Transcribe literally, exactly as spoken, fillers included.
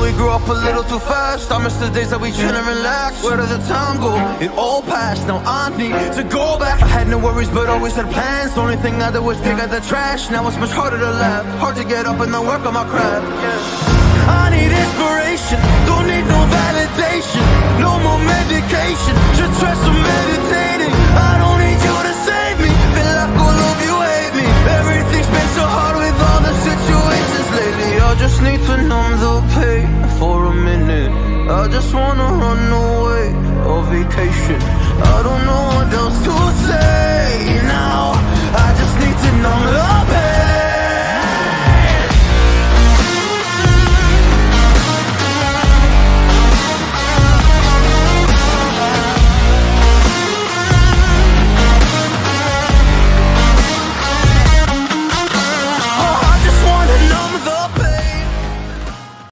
we grew up a little too fast. I miss the days that we chill and relax. Where did the time go? It all passed, now I need to go back. I had no worries but always had plans. The only thing I did was pick out the trash. Now it's much harder to laugh, hard to get up and then work on my craft. Yeah. I need inspiration, don't need no validation. No more medication, just try some meditating. I don't need you to save me, feel like all of you hate me. Everything's been so hard with all the situations lately. I just need to numb the pain for a minute. I just wanna run away on vacation. I don't know what else to say.